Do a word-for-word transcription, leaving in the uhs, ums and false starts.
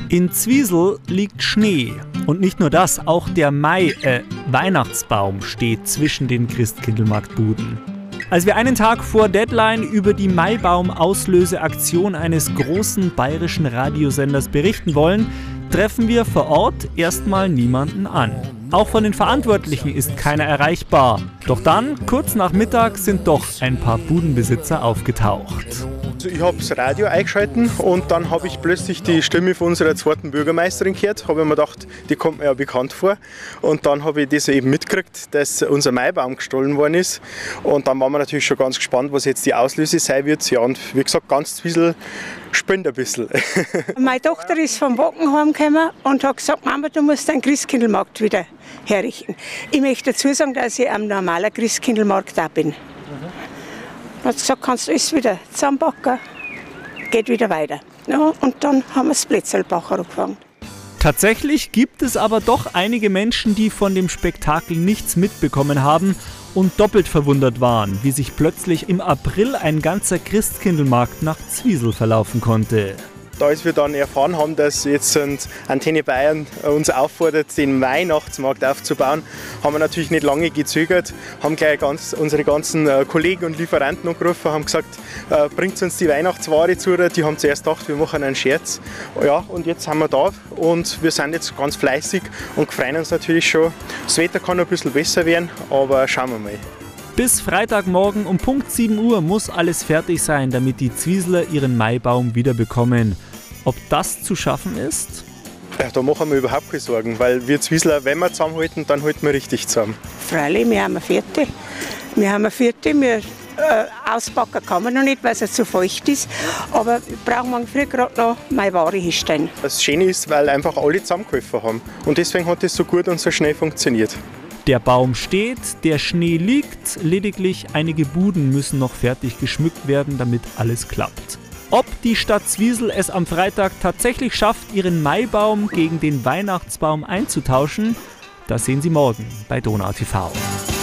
In Zwiesel liegt Schnee. Und nicht nur das, auch der Mai, äh, Weihnachtsbaum steht zwischen den Christkindlmarktbuden. Als wir einen Tag vor Deadline über die Maibaum-Auslöseaktion eines großen bayerischen Radiosenders berichten wollen, treffen wir vor Ort erstmal niemanden an. Auch von den Verantwortlichen ist keiner erreichbar. Doch dann, kurz nach Mittag, sind doch ein paar Budenbesitzer aufgetaucht. Also ich habe das Radio eingeschalten und dann habe ich plötzlich die Stimme von unserer zweiten Bürgermeisterin gehört. Habe ich mir gedacht, die kommt mir ja bekannt vor. Und dann habe ich das eben mitgekriegt, dass unser Maibaum gestohlen worden ist. Und dann waren wir natürlich schon ganz gespannt, was jetzt die Auslöse sein wird. Ja, und wie gesagt, ganz Zwiesel spinnt ein bisschen. Meine Tochter ist vom Wacken heimgekommen und hat gesagt, Mama, du musst den Christkindlmarkt wieder herrichten. Ich möchte dazu sagen, dass ich am normalen Christkindlmarkt da bin. Er hat gesagt, kannst du alles wieder zusammenpacken, geht wieder weiter. Ja, und dann haben wir das Plätzlbacher angefangen. Tatsächlich gibt es aber doch einige Menschen, die von dem Spektakel nichts mitbekommen haben und doppelt verwundert waren, wie sich plötzlich im April ein ganzer Christkindlmarkt nach Zwiesel verlaufen konnte. Als wir dann erfahren haben, dass jetzt Antenne Bayern uns auffordert, den Weihnachtsmarkt aufzubauen, haben wir natürlich nicht lange gezögert, haben gleich ganz, unsere ganzen Kollegen und Lieferanten angerufen, haben gesagt, äh, bringt uns die Weihnachtsware zu. Die haben zuerst gedacht, wir machen einen Scherz. Ja, und jetzt sind wir da und wir sind jetzt ganz fleißig und freuen uns natürlich schon. Das Wetter kann noch ein bisschen besser werden, aber schauen wir mal. Bis Freitagmorgen um Punkt sieben Uhr muss alles fertig sein, damit die Zwiesler ihren Maibaum wieder bekommen. Ob das zu schaffen ist? Ja, da machen wir überhaupt keine Sorgen, weil wir Zwiesler, wenn wir zusammenhalten, dann halten wir richtig zusammen. Freilich, wir haben eine vierte. Wir haben eine vierte. Wir, äh, auspacken kann man noch nicht, weil es zu feucht ist. Aber brauchen wir früh gerade noch meine Ware hinstellen. Das Schöne ist, weil einfach alle zusammengeholfen haben. Und deswegen hat es so gut und so schnell funktioniert. Der Baum steht, der Schnee liegt, lediglich einige Buden müssen noch fertig geschmückt werden, damit alles klappt. Ob die Stadt Zwiesel es am Freitag tatsächlich schafft, ihren Maibaum gegen den Weihnachtsbaum einzutauschen, das sehen Sie morgen bei Donau T V.